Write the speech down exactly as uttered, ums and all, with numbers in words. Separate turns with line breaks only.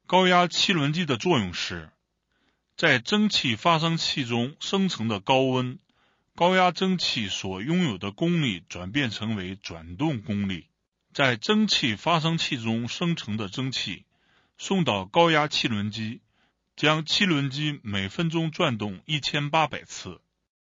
高压气轮机的作用是，在蒸汽发生器中生成的高温，高压蒸汽所拥有的功率转变成为转动功率，在蒸汽发生器中生成的蒸汽送到高压气轮机，将气轮机每分钟转动一千八百次。